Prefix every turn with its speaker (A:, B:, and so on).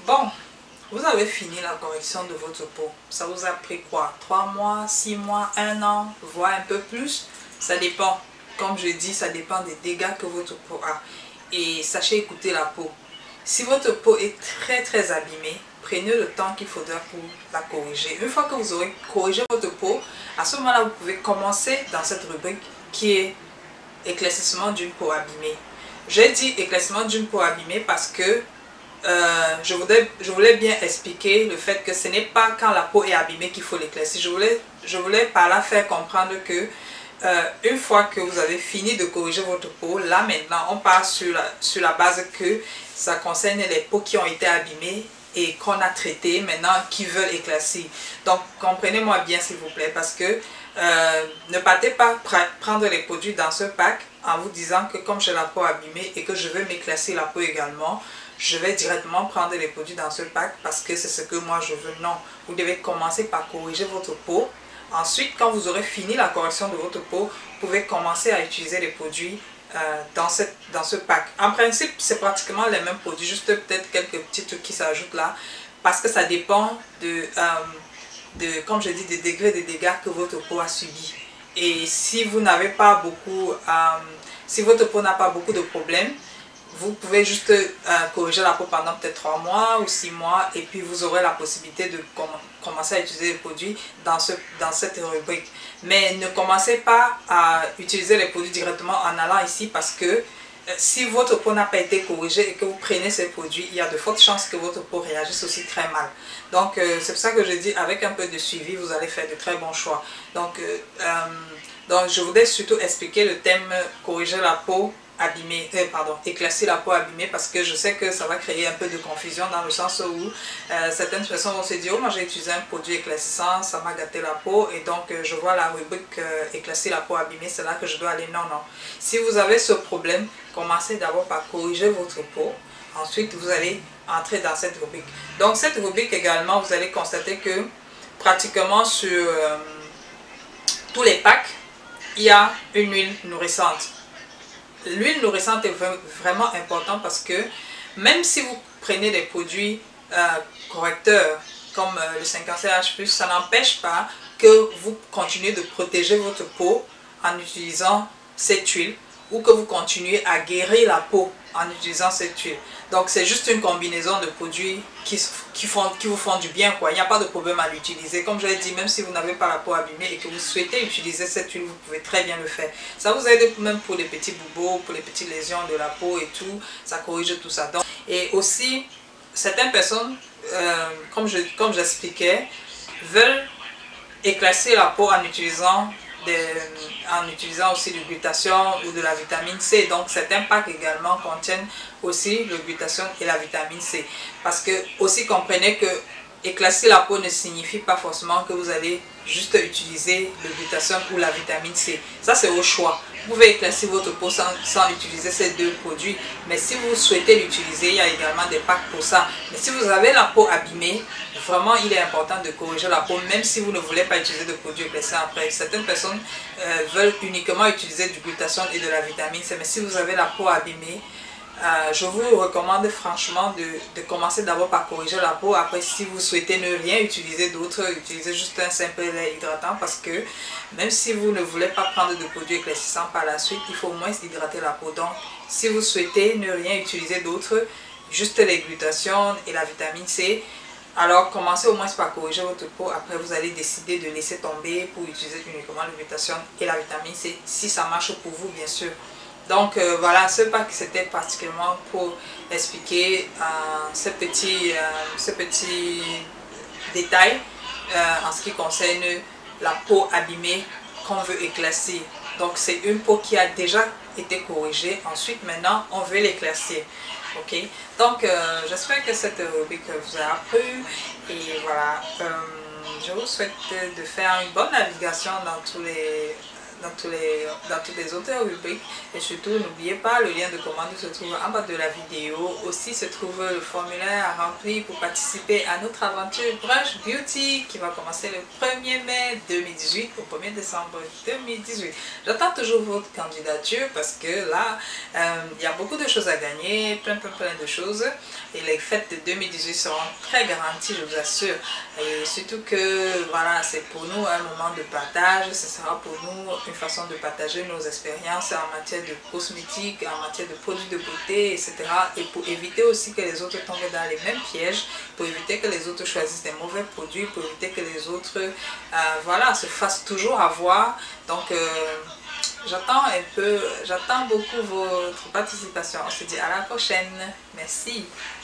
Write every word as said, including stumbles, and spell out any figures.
A: Bon, vous avez fini la correction de votre peau. Ça vous a pris quoi? trois mois, six mois, un an, voire un peu plus? Ça dépend. Comme je dis, ça dépend des dégâts que votre peau a. Et sachez écouter la peau. Si votre peau est très très abîmée, prenez le temps qu'il faudra pour la corriger. Une fois que vous aurez corrigé votre peau, à ce moment-là, vous pouvez commencer dans cette rubrique qui est éclaircissement d'une peau abîmée. J'ai dit éclaircissement d'une peau abîmée parce que euh, je, voulais, je voulais bien expliquer le fait que ce n'est pas quand la peau est abîmée qu'il faut l'éclaircir. Je voulais, je voulais par là faire comprendre que euh, une fois que vous avez fini de corriger votre peau, là maintenant on part sur la, sur la base que ça concerne les peaux qui ont été abîmées et qu'on a traitées maintenant qui veulent éclaircir. Donc comprenez-moi bien s'il vous plaît, parce que euh, ne partez pas prendre les produits dans ce pack en vous disant que comme j'ai la peau abîmée et que je veux m'éclaircir la peau également, je vais directement prendre les produits dans ce pack parce que c'est ce que moi je veux. Non, vous devez commencer par corriger votre peau. Ensuite, quand vous aurez fini la correction de votre peau, vous pouvez commencer à utiliser les produits euh, dans, cette, dans ce pack. En principe, c'est pratiquement les mêmes produits, juste peut-être quelques petits trucs qui s'ajoutent là, parce que ça dépend de, euh, de, comme je dis, des degrés de dégâts que votre peau a subi. Et si vous n'avez pas beaucoup, euh, si votre peau n'a pas beaucoup de problèmes, vous pouvez juste euh, corriger la peau pendant peut-être trois mois ou six mois et puis vous aurez la possibilité de com commencer à utiliser les produits dans, ce, dans cette rubrique. Mais ne commencez pas à utiliser les produits directement en allant ici parce que euh, si votre peau n'a pas été corrigée et que vous prenez ces produits, il y a de fortes chances que votre peau réagisse aussi très mal. Donc euh, c'est pour ça que je dis avec un peu de suivi, vous allez faire de très bons choix. Donc, euh, euh, donc je voudrais surtout expliquer le thème corriger la peau abîmée, euh, pardon, éclaircir la peau abîmée parce que je sais que ça va créer un peu de confusion dans le sens où euh, certaines personnes vont se dire oh moi j'ai utilisé un produit éclaircissant, ça m'a gâté la peau et donc euh, je vois la rubrique euh, éclaircir la peau abîmée, c'est là que je dois aller. Non, non. Si vous avez ce problème, commencez d'abord par corriger votre peau, ensuite vous allez entrer dans cette rubrique. Donc cette rubrique également, vous allez constater que pratiquement sur euh, tous les packs, il y a une huile nourrissante. L'huile nourrissante est vraiment importante parce que même si vous prenez des produits euh, correcteurs comme euh, le cinquante C H plus, ça n'empêche pas que vous continuez de protéger votre peau en utilisant cette huile ou que vous continuez à guérir la peau en utilisant cette huile. Donc c'est juste une combinaison de produits qui, qui, font, qui vous font du bien, quoi. Il n'y a pas de problème à l'utiliser. Comme je l'ai dit, même si vous n'avez pas la peau abîmée et que vous souhaitez utiliser cette huile, vous pouvez très bien le faire. Ça vous aide même pour les petits bobos, pour les petites lésions de la peau et tout. Ça corrige tout ça. Donc, et aussi, certaines personnes, euh, comme je, comme j'expliquais, veulent éclaircir la peau en utilisant Des, en utilisant aussi du glutathione ou de la vitamine C. Donc certains packs également contiennent aussi le glutathione et la vitamine C. Parce que aussi comprenez que éclaircir la peau ne signifie pas forcément que vous allez juste utiliser le glutathione ou la vitamine C. Ça c'est au choix. Vous pouvez éclaircir votre peau sans, sans utiliser ces deux produits. Mais si vous souhaitez l'utiliser, il y a également des packs pour ça. Mais si vous avez la peau abîmée, vraiment il est important de corriger la peau, même si vous ne voulez pas utiliser de produits éclaircissants après. Certaines personnes euh, veulent uniquement utiliser du glutathione et de la vitamine C. Mais si vous avez la peau abîmée, Euh, je vous recommande franchement de, de commencer d'abord par corriger la peau. Après, si vous souhaitez ne rien utiliser d'autre, utilisez juste un simple lait hydratant parce que même si vous ne voulez pas prendre de produits éclaircissants par la suite, il faut au moins hydrater la peau. Donc, si vous souhaitez ne rien utiliser d'autre, juste les glutathione et la vitamine C, alors commencez au moins par corriger votre peau. Après, vous allez décider de laisser tomber pour utiliser uniquement le glutathione et la vitamine C, si ça marche pour vous, bien sûr. Donc euh, voilà, ce pack c'était particulièrement pour expliquer euh, ce petit, euh, ce petit détail euh, en ce qui concerne la peau abîmée qu'on veut éclaircir. Donc c'est une peau qui a déjà été corrigée, ensuite maintenant on veut l'éclaircir. Ok, donc euh, j'espère que cette rubrique vous a plu et voilà, euh, je vous souhaite de faire une bonne navigation dans tous les dans tous les, dans toutes les autres rubriques. Et surtout, n'oubliez pas, le lien de commande se trouve en bas de la vidéo. Aussi se trouve le formulaire à remplir pour participer à notre aventure Brunch Beauty qui va commencer le premier mai deux mille dix-huit au premier décembre deux mille dix-huit. J'attends toujours votre candidature parce que là, euh, il y a beaucoup de choses à gagner, plein, plein, plein de choses. Et les fêtes de deux mille dix-huit seront très garanties, je vous assure. Et surtout que, voilà, c'est pour nous un moment de partage. Ce sera pour nous une façon de partager nos expériences en matière de cosmétiques, en matière de produits de beauté, et cetera. Et pour éviter aussi que les autres tombent dans les mêmes pièges, pour éviter que les autres choisissent des mauvais produits, pour éviter que les autres, euh, voilà, se fassent toujours avoir. Donc, euh, j'attends un peu, j'attends beaucoup votre participation. On se dit à la prochaine. Merci.